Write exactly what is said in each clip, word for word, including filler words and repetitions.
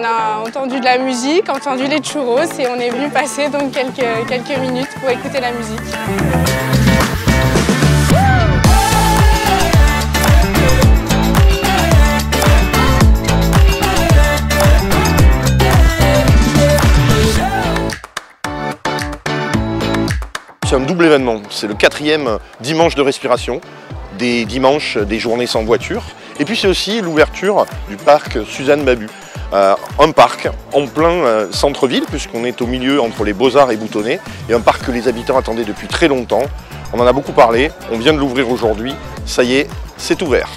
a entendu de la musique, entendu les churros et on est venu passer donc quelques, quelques minutes pour écouter la musique. C'est un double événement, c'est le quatrième dimanche de respiration, des dimanches, des journées sans voiture. Et puis c'est aussi l'ouverture du parc Suzanne Babu. Euh, un parc en plein euh, centre-ville, puisqu'on est au milieu entre les Beaux-Arts et Boutonnet, et un parc que les habitants attendaient depuis très longtemps. On en a beaucoup parlé, on vient de l'ouvrir aujourd'hui, ça y est, c'est ouvert.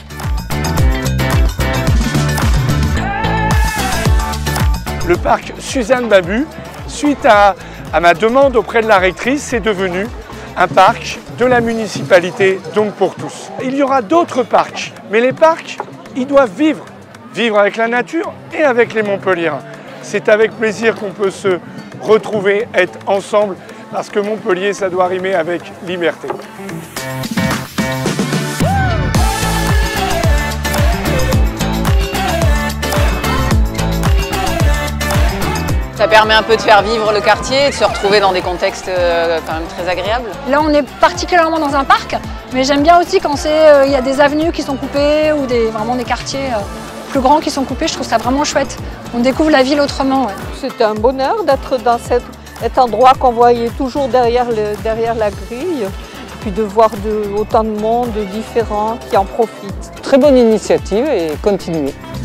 Le parc Suzanne Babu, suite à, à ma demande auprès de la rectrice, c'est devenu un parc de la municipalité, donc pour tous. Il y aura d'autres parcs, mais les parcs, ils doivent vivre. Vivre avec la nature et avec les Montpelliérains. C'est avec plaisir qu'on peut se retrouver, être ensemble, parce que Montpellier, ça doit rimer avec liberté. Ça permet un peu de faire vivre le quartier et de se retrouver dans des contextes euh, quand même très agréables. Là, on est particulièrement dans un parc, mais j'aime bien aussi quand il euh, y a des avenues qui sont coupées ou des, vraiment des quartiers euh, plus grands qui sont coupés. Je trouve ça vraiment chouette. On découvre la ville autrement. Ouais. C'était un bonheur d'être dans cet, cet endroit qu'on voyait toujours derrière, le, derrière la grille, puis de voir de, autant de monde différents qui en profitent. Très bonne initiative et continuez.